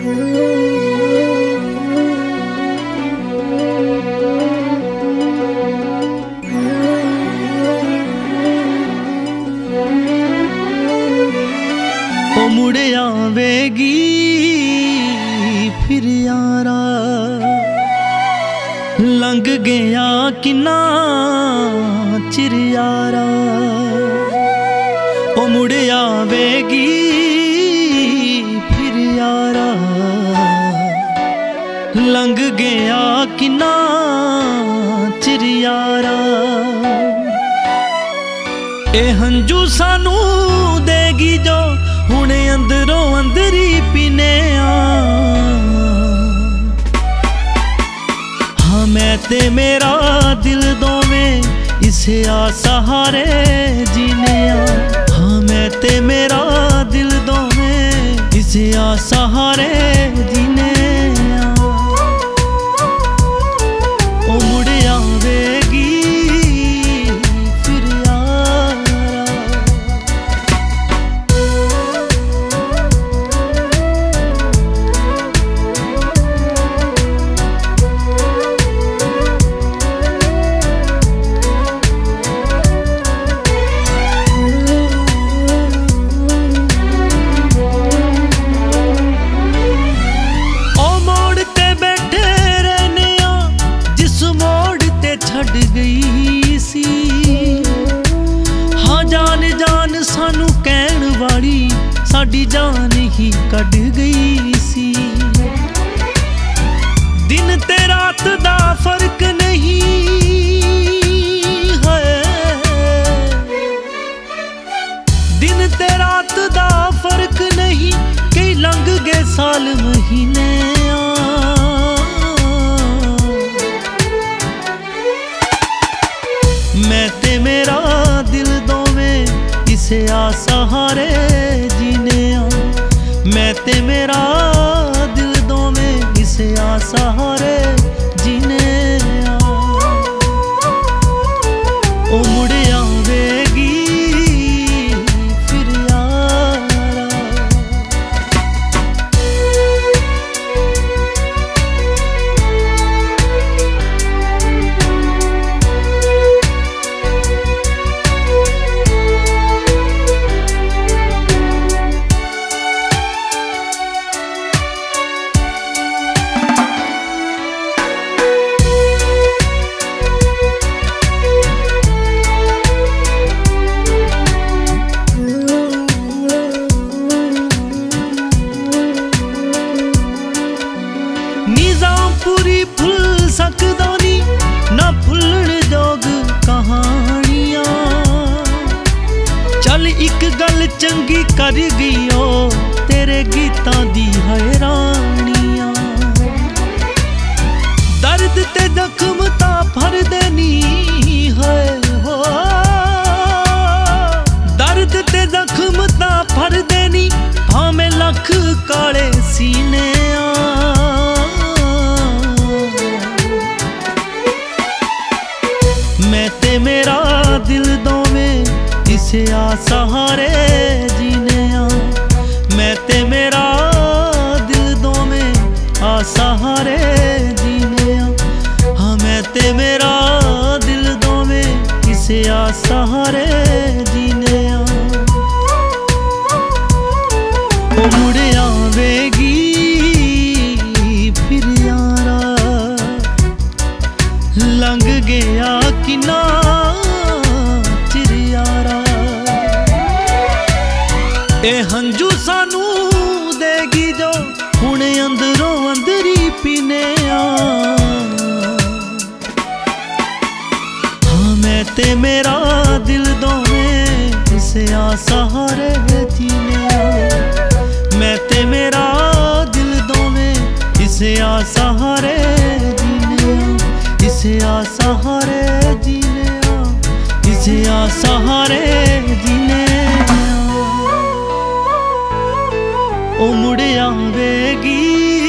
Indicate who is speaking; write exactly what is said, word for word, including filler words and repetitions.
Speaker 1: मुड़ आवेगी फिर यारा, लंघ गया किन्ना चिर यारा। ओ मुड़ आवेगी फिर यारा, लंघ गया किन्ना चिर यारा। ए हंजू सानू देगी जो हुणे अंदरों अंदरी पीने आ। हाँ मैं ते मेरा दिल दोवें इसे आ सहारे जीने आ। हाँ मैं ते मेरा दिल दोवें इसे आ सहारे जीने आ। ओ मुड़ आवेगी गई सी। हाँ जान जान सानू कहण वाली साडी जान ही कढ़ गई सी। दिन ते रात दा फर्क नहीं है, दिन ते रात दा फर्क नहीं, कई लंघ गए साल महीने। मैं ते मेरा दिल दोवें इसे आ सहारे जीने आ। मैं ते मेरा दिल दोवें इसे आ सहारे जीने आ। ओ मुड़ आवेगी फिर यारा। पूरी भुल सकदा नी ना भुलण जोग कहानियां। चल एक गल चंगी कर गईओ तेरे गीतां दी हैरानियां। दर्द ते जख्म तां भर देनी है हो, दर्द ते जख्म तां भर देनी भावें लख काले सीने आ। मैं ते मेरा दिल दोवें इसे आ सहारे जीने आ। मैं ते मेरा दिल दोवें आ सहारे जीने आ। हाँ मैं ते मेरा दिल दोवें इसे आ सहारे जीने आ। ओ मुड़ आवेगी फिर यारा, लंघ गया किन्ना चिर यारा। ए हंजू सानू देगी जो हुणे अंदरों अंदरी पीने आ। हाँ मैं ते मेरा दिल दोवें इसे आ सहारे जीने आ। मैं ते मेरा दिल दोवें इसे आ सहारे जीने आ। इसे आ सहारे जीने आ। इसे आ सहारे जीने आ। ओ मुड़ आवेगी